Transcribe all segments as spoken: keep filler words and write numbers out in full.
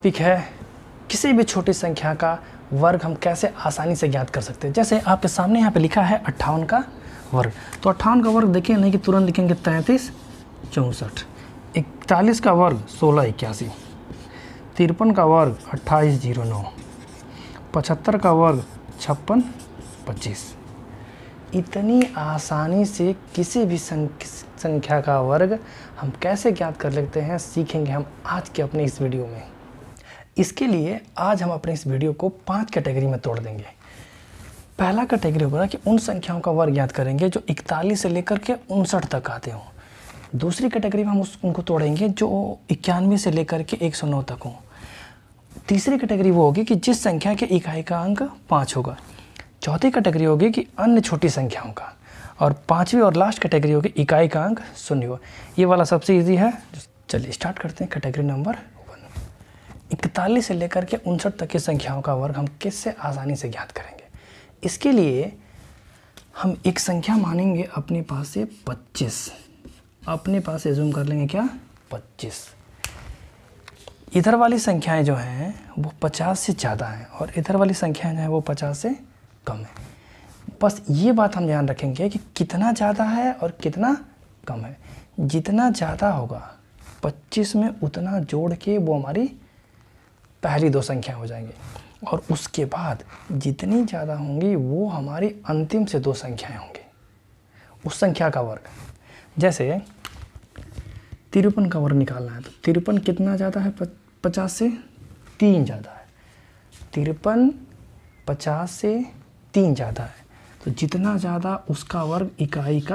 Topic है किसी भी छोटी संख्या का वर्ग हम कैसे आसानी से ज्ञात कर सकते हैं। जैसे आपके सामने यहाँ पे लिखा है अट्ठावन का वर्ग, तो अट्ठावन का वर्ग देखिए नहीं कि तुरंत लिखेंगे तैंतीस चौंसठ, इकतालीस का वर्ग सोलह इक्यासी, तिरपन का वर्ग अट्ठाईस जीरो नौ, पचहत्तर का वर्ग छप्पन पच्चीस। इतनी आसानी से किसी भी संख्या का वर्ग हम कैसे ज्ञात कर लेते हैं सीखेंगे हम आज के अपने इस वीडियो में। इसके लिए आज हम अपने इस वीडियो को पांच कैटेगरी में तोड़ देंगे। पहला कैटेगरी होगा कि उन संख्याओं का वर्ग ज्ञात करेंगे जो इकतालीस से लेकर के उनसठ तक आते हों। दूसरी कैटेगरी में हम उस उनको तोड़ेंगे जो इक्यानवे से लेकर के एक सौ नौ तक हों। तीसरी कैटेगरी वो होगी कि जिस संख्या के इकाई का अंक पाँच होगा। चौथी कैटेगरी होगी कि अन्य छोटी संख्याओं का, और पाँचवीं और लास्ट कैटेगरी होगी इकाई का अंक शून्य हो। ये वाला सबसे ईजी है। चलिए स्टार्ट करते हैं। कैटेगरी नंबर वन, इकतालीस से लेकर के उनसठ तक की संख्याओं का वर्ग हम किससे आसानी से ज्ञात करेंगे। इसके लिए हम एक संख्या मानेंगे अपने पास से पच्चीस, अपने पास से जूम कर लेंगे क्या पच्चीस। इधर वाली संख्याएं जो हैं वो पचास से ज़्यादा हैं और इधर वाली संख्याएं जो हैं वो पचास से कम है। बस ये बात हम ध्यान रखेंगे कि कितना ज़्यादा है और कितना कम है। जितना ज़्यादा होगा पच्चीस में उतना जोड़ के वो हमारी पहली दो संख्या हो जाएंगी, और उसके बाद जितनी ज़्यादा होंगी वो हमारी अंतिम से दो संख्याएं होंगी उस संख्या का वर्ग। जैसे तिरपन का वर्ग निकालना है तो तिरपन कितना ज़्यादा है पचास से तीन ज़्यादा है। तिरपन पचास से तीन ज़्यादा है, तो जितना ज़्यादा उसका वर्ग इकाई का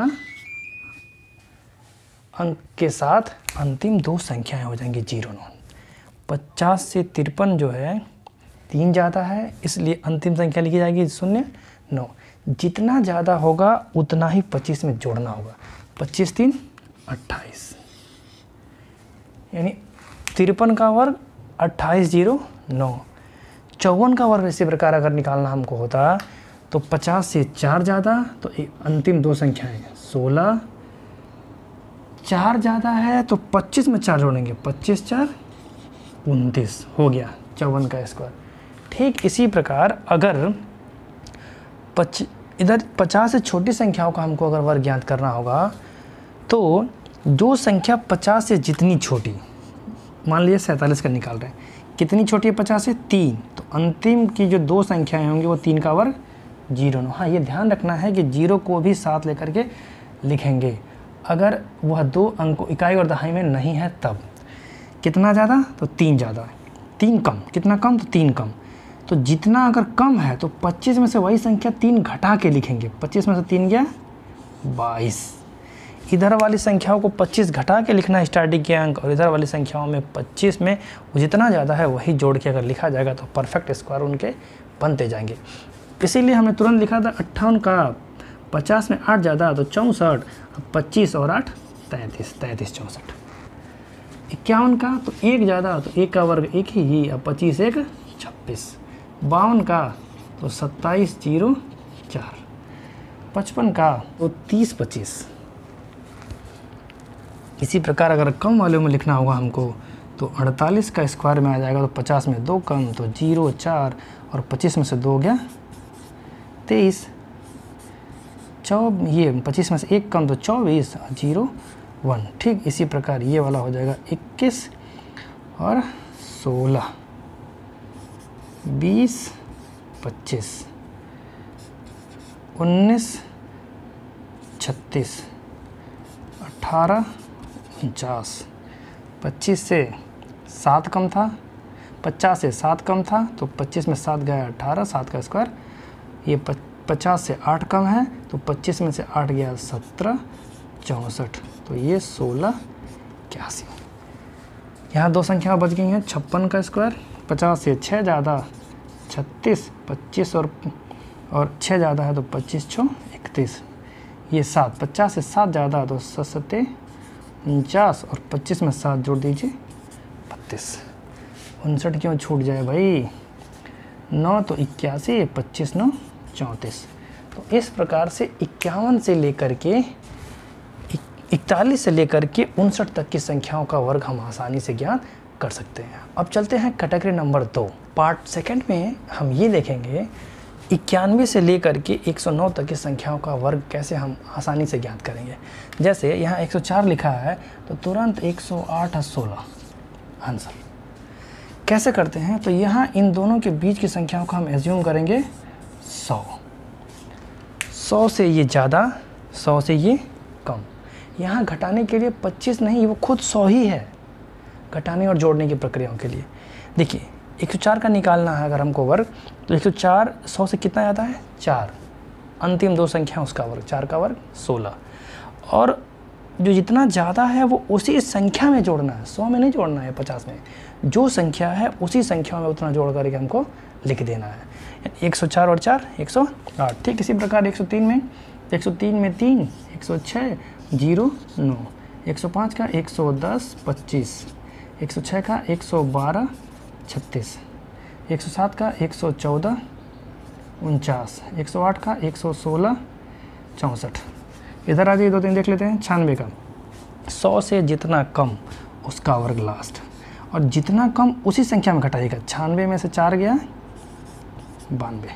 अंक के साथ अंतिम दो संख्याएं हो जाएंगी जीरो नौ। पचास से तिरपन जो है तीन ज़्यादा है, इसलिए अंतिम संख्या लिखी जाएगी शून्य नौ। जितना ज़्यादा होगा उतना ही पच्चीस में जोड़ना होगा। पच्चीस तीन अट्ठाईस, यानी तिरपन का वर्ग अट्ठाईस जीरो नौ। चौवन का वर्ग इसी प्रकार अगर निकालना हमको होता तो पचास से चार ज़्यादा, तो अंतिम दो संख्याएं सोलह, चार ज़्यादा है तो पच्चीस में चार जोड़ेंगे, पच्चीस चार उनतीस हो गया चौवन का स्क्वायर। ठीक इसी प्रकार अगर पच इधर पचास से छोटी संख्याओं का हमको अगर वर्ग ज्ञात करना होगा तो जो संख्या पचास से जितनी छोटी, मान लीजिए सैंतालीस का निकाल रहे हैं, कितनी छोटी है पचास से तीन, तो अंतिम की जो दो संख्याएं होंगी वो तीन का वर्ग जीरो नौ। हाँ, ये ध्यान रखना है कि जीरो को भी साथ लेकर के लिखेंगे अगर वह दो अंकों इकाई और दहाई में नहीं है तब। कितना ज़्यादा तो तीन ज़्यादा, तीन कम, कितना कम तो तीन कम। तो जितना अगर कम है तो पच्चीस में से वही संख्या तीन घटा के लिखेंगे। पच्चीस में से तीन गया बाईस। इधर वाली संख्याओं को पच्चीस घटा के लिखना है स्टार्टिंग के अंक, और इधर वाली संख्याओं में पच्चीस में जितना ज़्यादा है वही जोड़ के अगर लिखा जाएगा तो परफेक्ट स्क्वायर उनके बनते जाएंगे। इसीलिए हमने तुरंत लिखा था अट्ठावन का पचास में आठ ज़्यादा तो चौंसठ, पच्चीस और आठ तैंतीस, तैंतीस चौंसठ। इक्यावन का तो एक ज़्यादा तो एक का वर्ग एक ही ही, अब पच्चीस एक छब्बीस। बावन का तो सत्ताईस जीरो चार। पचपन का तो तीस पच्चीस। इसी प्रकार अगर कम वाले में लिखना होगा हमको तो अड़तालीस का स्क्वायर में आ जाएगा, तो पचास में दो कम तो जीरो चार, और पच्चीस में से दो गया तेईस। चौ ये पच्चीस में से एक कम तो चौबीस, जीरो वन। ठीक इसी प्रकार ये वाला हो जाएगा इक्कीस और सोलह, बीस पच्चीस, उन्नीस छत्तीस, अठारह उनचास। पच्चीस से सात कम था, पचास से सात कम था तो पच्चीस में सात गया अठारह, सात का स्क्वायर। ये पचास से आठ कम है तो पच्चीस में से आठ गया सत्रह चौंसठ, तो ये सोलह इक्यासी। यहाँ दो संख्या बच गई हैं। छप्पन का स्क्वायर, पचास से छः ज़्यादा छत्तीस, पच्चीस और और छः ज़्यादा है तो पच्चीस छः इकतीस। ये सात, पचास से सात ज़्यादा तो सत्ते उनचास, और पच्चीस में सात जोड़ दीजिए बत्तीस। उनसठ क्यों छूट जाए भाई, नौ तो इक्यासी, पच्चीस नौ चौंतीस। तो इस प्रकार से इक्यावन से लेकर के इकतालीस से लेकर के उनसठ तक की संख्याओं का वर्ग हम आसानी से ज्ञात कर सकते हैं। अब चलते हैं कैटेगरी नंबर दो। पार्ट सेकंड में हम ये देखेंगे इक्यानवे से लेकर के एक सौ नौ तक की संख्याओं का वर्ग कैसे हम आसानी से ज्ञात करेंगे। जैसे यहाँ एक सौ चार लिखा है तो तुरंत एक सौ आठ और सोलह आंसर कैसे करते हैं। तो यहाँ इन दोनों के बीच की संख्याओं को हम एज्यूम करेंगे सौ। सौ से ये ज़्यादा, सौ से ये कम। यहाँ घटाने के लिए पच्चीस नहीं, वो खुद सौ ही है घटाने और जोड़ने की प्रक्रियाओं के लिए। देखिए एक सौ चार का निकालना है अगर हमको वर्ग, तो एक सौ चार सौ से कितना आता है, चार। अंतिम दो संख्या उसका वर्ग, चार का वर्ग सोलह। और जो जितना ज़्यादा है वो उसी संख्या में जोड़ना है, सौ में नहीं जोड़ना है, पचास में। जो संख्या है उसी संख्या में उतना जोड़ करके हमको लिख देना है। एक सौ चार और चार एक सौ आठ। ठीक इसी प्रकार एक सौ तीन में एक सौ तीन में तीन एक सौ छः जीरो नौ, एक सौ पाँच का एक सौ दस पच्चीस, एक सौ छः का एक सौ बारह छत्तीस, एक सौ सात का एक सौ चौदह उनचास, एक सौ आठ का एक सौ सोलह चौंसठ। इधर आ जाइए, दो तीन देख लेते हैं। छियानवे का सौ से जितना कम उसका वर्ग लास्ट, और जितना कम उसी संख्या में घटाइएगा। छियानवे में से चार गया बानवे,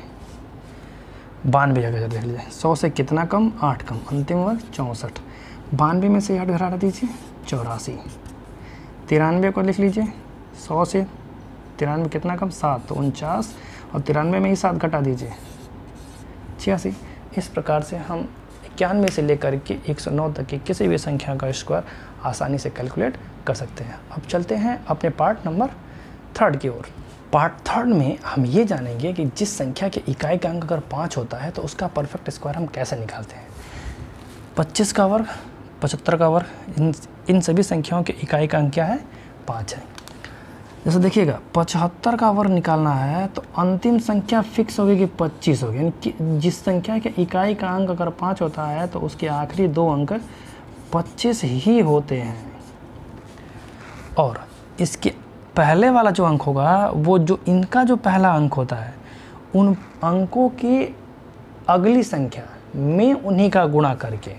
बानवे जगह देख लीजिए। सौ से कितना कम, आठ कम, अंतिम वर्ग चौंसठ। बानवे में से आठ घटा दीजिए चौरासी। तिरानवे को लिख लीजिए, सौ से तिरानवे कितना कम, सात, तो उनचास, और तिरानवे में ही सात घटा दीजिए छियासी। इस प्रकार से हम इक्यानवे से लेकर के एक सौ नौ तक की किसी भी संख्या का स्क्वायर आसानी से कैलकुलेट कर सकते हैं। अब चलते हैं अपने पार्ट नंबर थर्ड की ओर। पार्ट थर्ड में हम ये जानेंगे कि जिस संख्या के इकाई का अंक अगर पाँच होता है तो उसका परफेक्ट स्क्वायर हम कैसे निकालते हैं। पच्चीस का वर्ग, पचहत्तर का वर्ग, इन इन सभी संख्याओं के इकाई का अंक क्या है, पाँच है। जैसे देखिएगा पचहत्तर का वर्ग निकालना है तो अंतिम संख्या फिक्स होगी कि पच्चीस होगी, यानी कि जिस संख्या के इकाई का अंक अगर पाँच होता है तो उसके आखिरी दो अंक पच्चीस ही होते हैं। और इसके पहले वाला जो अंक होगा वो जो इनका जो पहला अंक होता है उन अंकों की अगली संख्या में उन्हीं का गुणा करके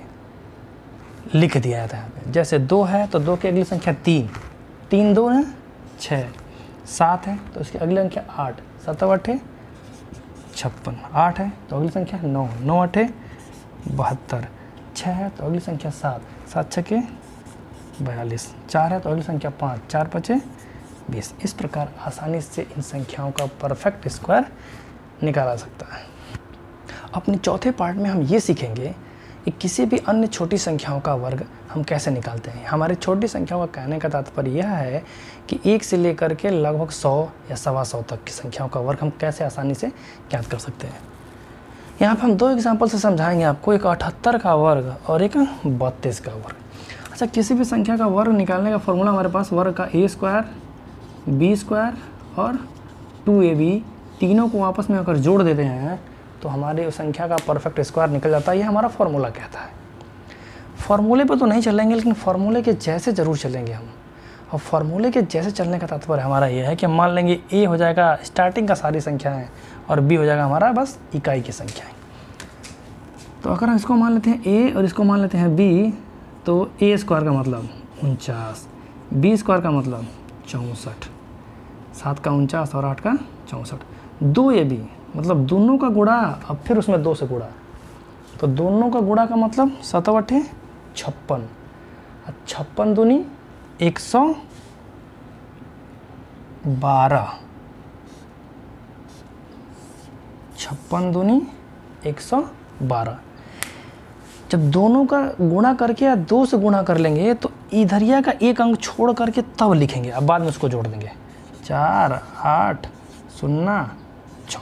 लिख दिया जाता है यहाँ पे। जैसे दो है तो दो की अगली संख्या तीन, तीन दो है छः, सात है तो उसकी अगली संख्या आठ, सात अठे छप्पन, आठ है तो अगली संख्या नौ, नौ अठे बहत्तर, छः है तो अगली संख्या सात, सात छः के बयालीस, चार है तो अगली संख्या पाँच, चार पचे बीस। इस प्रकार आसानी से इन संख्याओं का परफेक्ट स्क्वायर निकाला सकता है। अपने चौथे पार्ट में हम ये सीखेंगे कि किसी भी अन्य छोटी संख्याओं का वर्ग हम कैसे निकालते हैं। हमारी छोटी संख्याओं का कहने का तात्पर्य यह है कि एक से लेकर के लगभग सौ या सवा सौ तक की संख्याओं का वर्ग हम कैसे आसानी से ज्ञात कर सकते हैं। यहाँ पर हम दो एग्जाम्पल से समझाएंगे आपको, एक अठहत्तर का वर्ग और एक बत्तीस का वर्ग। अच्छा, किसी भी संख्या का वर्ग निकालने का फॉर्मूला हमारे पास वर्ग का ए स्क्वायर, बी स्क्वायर और टू ए बी तीनों को आपस में अगर जोड़ देते हैं तो हमारी उस संख्या का परफेक्ट स्क्वायर निकल जाता है। ये हमारा फॉर्मूला कहता है। फॉर्मूले पे तो नहीं चलेंगे लेकिन फॉर्मूले के जैसे ज़रूर चलेंगे हम। और फॉर्मूले के जैसे चलने का तात्पर्य हमारा ये है कि मान लेंगे ए हो जाएगा स्टार्टिंग का सारी संख्याएं और बी हो जाएगा हमारा बस इकाई की संख्याएं। तो अगर हम इसको मान लेते हैं ए और इसको मान लेते हैं बी, तो ए स्क्वायर का मतलब उनचास, बी स्क्वायर का मतलब चौंसठ, सात का उनचास और आठ का चौंसठ। दो ए बी मतलब दोनों का गुणा, अब फिर उसमें दो से गुणा, तो दोनों का गुणा का मतलब सतव अठे छप्पन, छप्पन दूनी एक सौ बारह, छप्पन दूनी एक सौ बारह। जब दोनों का गुणा करके या दो से गुणा कर लेंगे तो इधरिया का एक अंक छोड़ करके तब लिखेंगे, अब बाद में उसको जोड़ देंगे। चार आठ शून्य छः,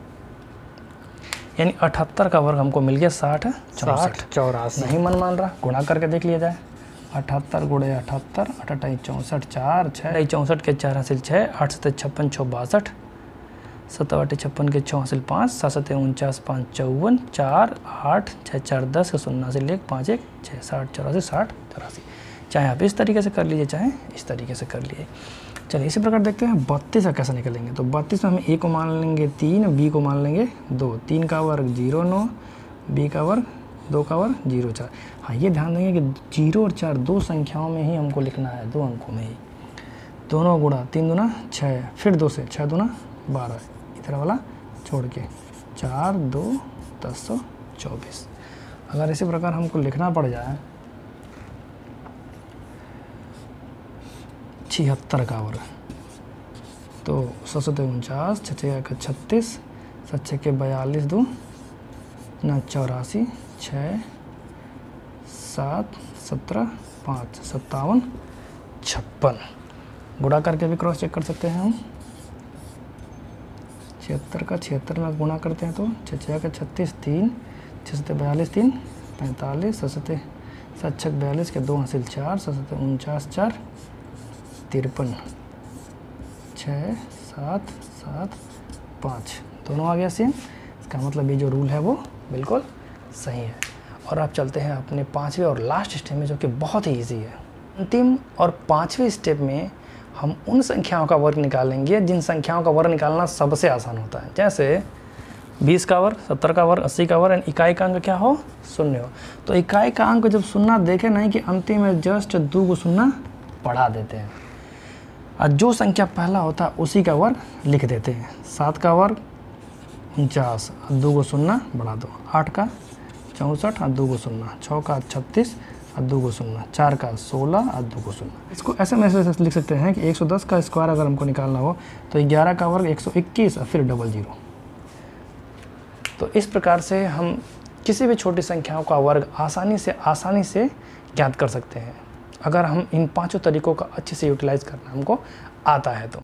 यानी अठहत्तर का वर्ग हमको मिल गया साठ चौसठ चौरासी। नहीं मन मान रहा, गुणा करके देख लिया जाए। अठहत्तर गुणे अठहत्तर, अठहत्तर चौंसठ, चार छः चौंसठ के चार हासिल छः, आठ सत्तर छप्पन छः बासठ, सत्तर छप्पन के छः हासिल पाँच, सात सत्तर उनचास पाँच चौवन, चार आठ छः चार दस के शून्य हासिल एक, पाँच एक छः, साठ चौरासी साठ चौरासी। चाहे आप इस तरीके से कर लीजिए चाहे इस तरीके से कर लिए। चलिए इसी प्रकार देखते हैं बत्तीस का कैसे निकलेंगे। तो बत्तीस में हम ए को मान लेंगे तीन, बी को मान लेंगे दो, तीन का वर्ग जीरो नौ, बी का वर्ग दो का वर्ग जीरो चार। हाँ, ये ध्यान देंगे कि जीरो और चार दो संख्याओं में ही हमको लिखना है, दो अंकों में ही। दोनों गुणा, तीन दूना छः, फिर दो से, छः दूना बारह, इधर वाला छोड़ के चार दो दस सौ चौबीस। अगर इसी प्रकार हमको लिखना पड़ जाए छिहत्तर का वर्ग, तो सौ उनचास, छः का छत्तीस, सात छः के बयालीस, दो ना चौरासी, छः सात सत्रह, पाँच सत्तावन, छप्पन। गुणा करके भी क्रॉस चेक कर सकते हैं हम। छिहत्तर का छिहत्तर में गुणा करते हैं तो छः छः का छत्तीस, तीन, छः सत्तर बयालीस, तीन पैंतालीस, सात सत्तर सात छः बयालीस के दो हासिल चार, सात सत्तर उनचास, चार तिरपन, छः सात सात पाँच, दोनों आ गया सेम। इसका मतलब ये जो रूल है वो बिल्कुल सही है। और आप चलते हैं अपने पाँचवें और लास्ट स्टेप में, जो कि बहुत ही ईजी है। अंतिम और पाँचवें स्टेप में हम उन संख्याओं का वर्ग निकालेंगे जिन संख्याओं का वर्ग निकालना सबसे आसान होता है। जैसे बीस का वर्ग, सत्तर का वर्ग, अस्सी का वर्ग, एंड इकाई का अंक क्या हो, शून्य हो। तो इकाई का अंक जब शून्य देखे नहीं कि अंतिम में जस्ट दो को शून्य बढ़ा देते हैं, और जो संख्या पहला होता है उसी का वर्ग लिख देते हैं। सात का वर्ग उनचास, दो को शून्य बढ़ा दो, आठ का चौंसठ, और दो को शून्य, छः का छत्तीस, और दो को शून्य, चार का सोलह, और दो को शून्य। इसको ऐसे मैसेज लिख सकते हैं कि एक सौ दस का स्क्वायर अगर हमको निकालना हो तो ग्यारह का वर्ग एक सौ इक्कीस, और फिर डबल जीरो। तो इस प्रकार से हम किसी भी छोटी संख्याओं का वर्ग आसानी से आसानी से ज्ञात कर सकते हैं, अगर हम इन पांचों तरीकों का अच्छे से यूटिलाइज करना हमको आता है तो।